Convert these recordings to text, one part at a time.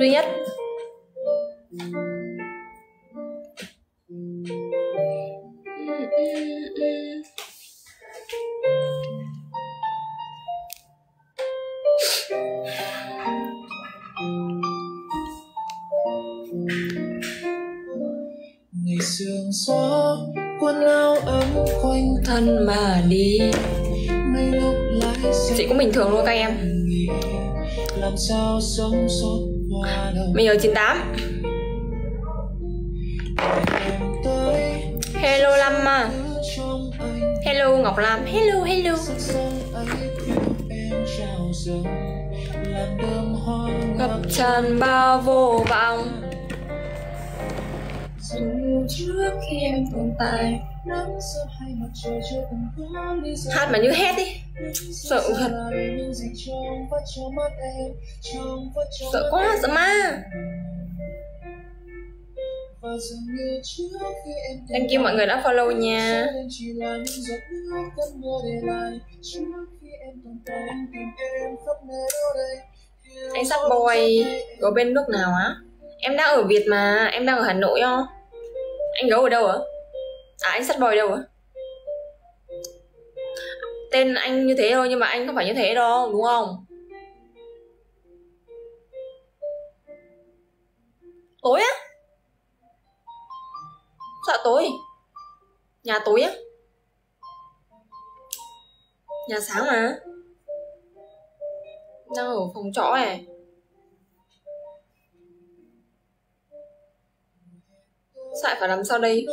duy nhất. Ngày sương gió quần áo ấm quanh Thân mà đi. mấy lúc lái xe Chị cũng bình thường thôi các em. làm sao sống sót qua đâu. Mình ở 98. Em tới Hello Lâm à. trong anh Hello Ngọc Lam. Hello hello. sắc sông ấy yêu em trao dâng làm đơm hoa Ngập tràn bao vô vọng. dù Trước khi em tồn tại. nắng sớm hay mặt trời chưa từng có lý do. Hát mà như hét đi. Sợ thật. Sợ quá, sợ ma. Thank you mọi người đã follow nha. Anh sắp boy ở bên nước nào á? Em đang ở Việt mà, em đang ở Hà Nội không? Anh gấu ở đâu ạ? À anh sắp boy đâu ạ? Tên anh như thế thôi nhưng mà anh không phải như thế đâu, đúng không? Tối á? Sao tối? Nhà tối á? Nhà sáng mà. Đang ở phòng trọ này. Sao phải làm sao đây?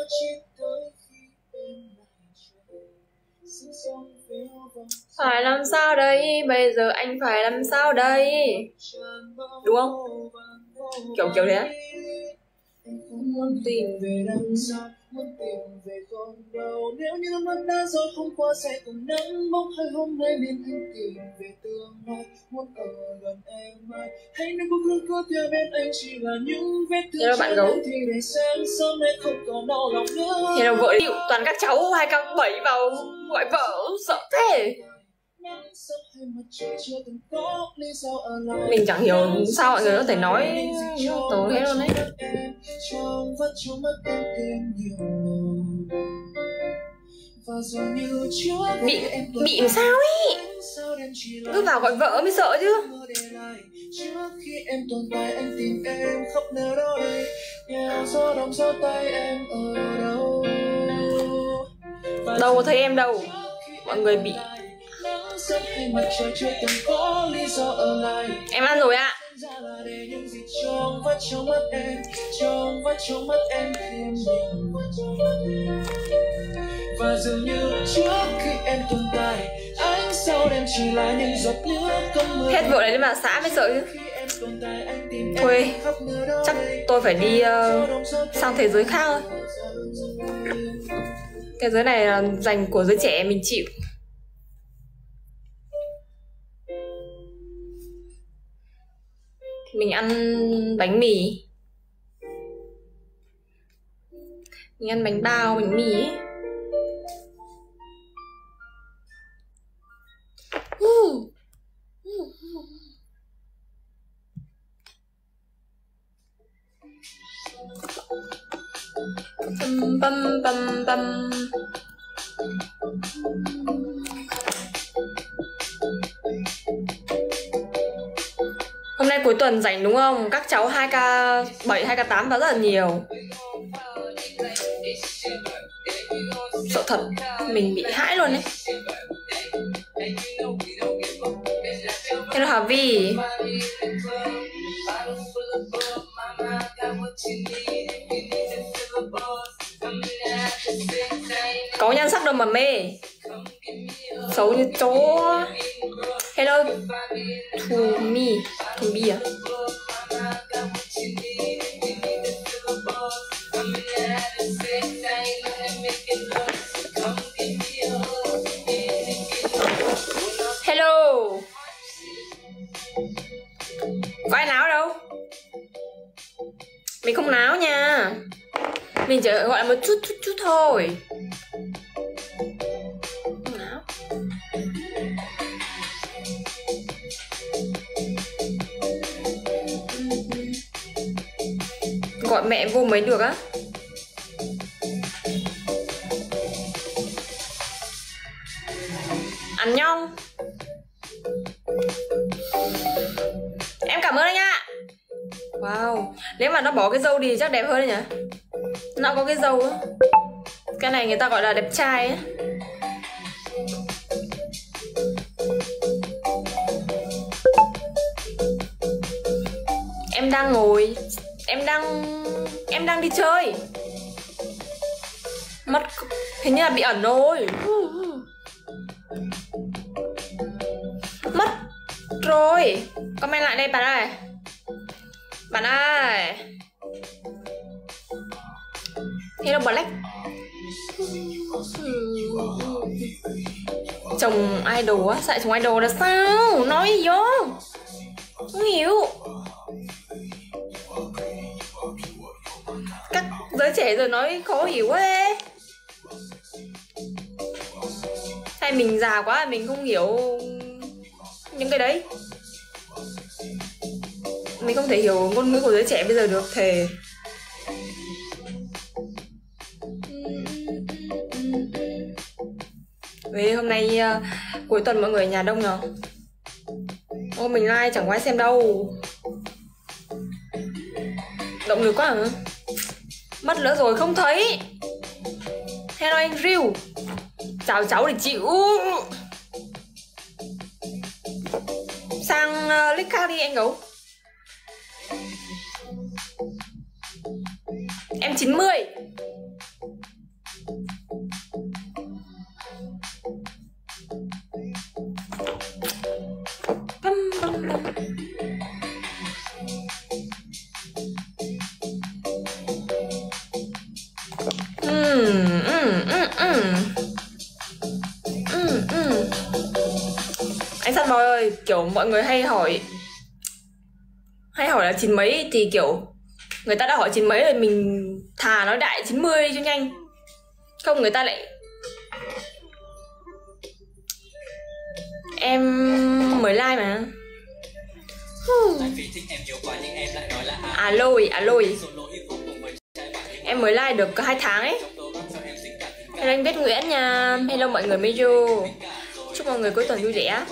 Phải làm sao đây? Bây giờ anh phải làm sao đây? Đúng không? Kiểu thế á. Muốn tìm về đằng sau, muốn tìm về con đâu. Nếu như mắt đã rồi hôm qua sẽ cùng nắng bóng hơi hôm nay nên anh tìm về tương lai. Muốn ở gần em mãi, hãy nếu cứ theo bên anh chỉ là những vết thương bạn gấu. thì để sáng sớm em không còn đau lòng nữa. Thế nào vợ đi, toàn các cháu 2K7 vào gọi vợ, sợ thế. Mình chẳng hiểu sao mọi người có thể nói tớ hết luôn đấy. Bị sao ấy. Cứ vào gọi vợ mới sợ chứ. Đâu có thấy em đâu. Mọi người bị. Em ăn rồi ạ. Và dường như trước khi em tồn tại, ánh sao đêm chỉ là những giọt nước cơn mưa. Hết vợ đấy mà xã mới sợ chứ. Thôi, chắc tôi phải đi sang thế giới khác thôi. Cái giới này là dành của giới trẻ, mình chịu. Mình ăn bánh mì. Mình ăn bánh bao, bánh mì ấy. Bum bum bum. Hôm nay cuối tuần rảnh đúng không? Các cháu 2K7, 2K8 vào rất là nhiều. Sợ thật, mình bị hãi luôn đấy. Hello Hà Vi. Có nhan sắc đâu mà mê. Xấu như chó. Hello Thùmi. Thùmi à? Hello. Có ai náo đâu? Mình không náo nha. Mình chỉ gọi là một chút thôi. Không náo. gọi mẹ vô mấy được á. Ăn nhong. Em cảm ơn anh ạ. Wow, nếu mà nó bỏ cái dâu đi chắc đẹp hơn đấy nhỉ. Nó có cái dâu á. Cái này người ta gọi là đẹp trai á. Em đang ngồi, em đang đi chơi. Mất, hình như là bị ẩn rồi. Mất rồi. Comment lại đây bạn ơi. Bạn ơi. Hello Black. Chồng idol á, sao lại chồng idol là sao? Nói vô. Không hiểu. Các giới trẻ rồi nói khó hiểu quá đấy. Hay mình già quá mình không hiểu những cái đấy. Mình không thể hiểu ngôn ngữ của giới trẻ bây giờ được, thề. Vì hôm nay cuối tuần mọi người ở nhà đông nhờ. Ô mình like chẳng có ai xem đâu. Động lực quá hả? Mất nữa rồi không thấy. Hello anh Riu. Chào cháu để chịu. Sang link khác đi anh gấu. Em 90. Anh Sắt Boy ơi, kiểu mọi người hay hỏi là 9 mấy thì kiểu người ta đã hỏi 9 mấy rồi mình thà nói đại 90 đi cho nhanh. Không người ta lại em mới like mà. Alo. Em mới like được 2 tháng ấy. Hello anh Viết Nguyễn nha. Hello mọi người Meju. Chúc mọi người cuối tuần vui vẻ.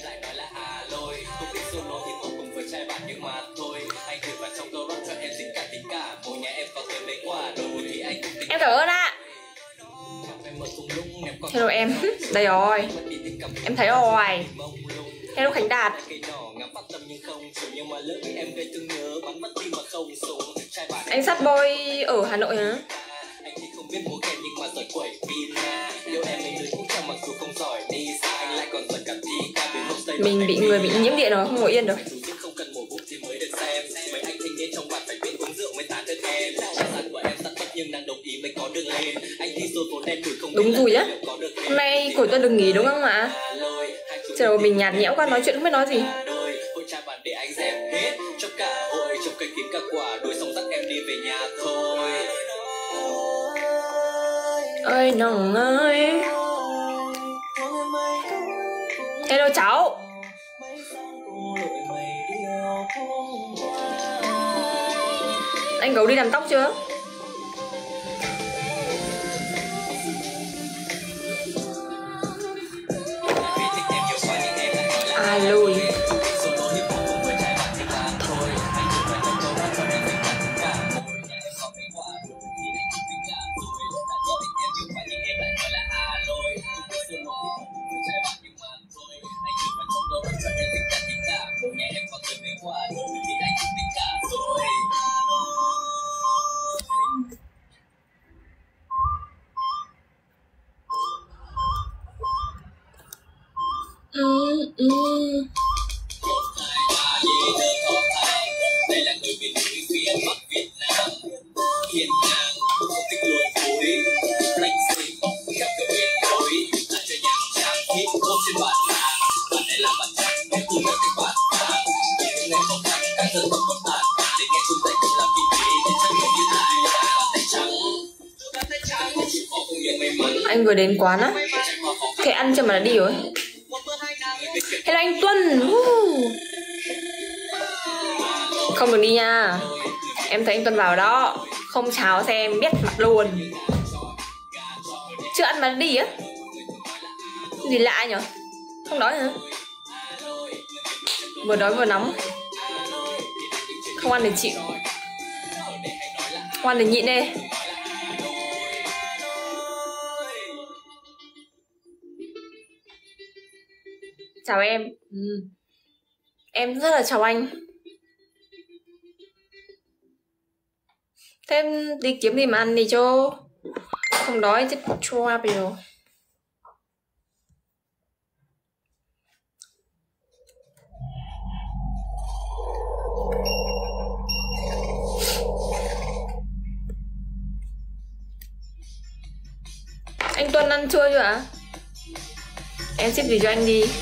Em cảm ơn ạ. Hello em. Đây rồi. Em thấy rồi. Hello Khánh Đạt. Anh Sắt Boy ở Hà Nội hả? Mình bị người bị nhiễm điện rồi, không ngồi yên được. Đúng rồi á. Hôm nay cuối tuần đừng nghỉ đúng không ạ? Trời mình nhạt nhẽo quá, nói chuyện không biết nói gì. Ơi nồng ơi. Hello cháu. Anh gấu đi làm tóc chưa? Alo. Anh vừa đến quán á. Thế ăn cho mà đã đi rồi. Hello anh Tuân. Không được đi nha. Em thấy anh Tuấn vào đó, không chào xem biết mặt luôn. Chưa ăn mà đi á? Gì lạ nhở? Không đói hả? Vừa đói vừa nóng. Không ăn để chịu, không ăn để nhịn đi. Chào em. Em rất là chào anh. Thế em đi kiếm gì mà ăn đi cho không đói chết choa bây giờ. Anh Tuấn ăn trưa chưa ạ? Em ship gì cho anh đi.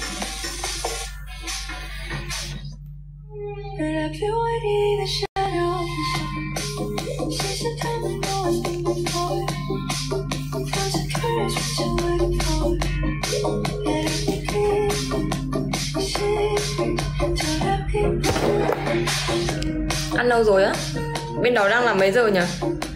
Ăn lâu rồi á? Bên đó đang là mấy giờ nhỉ?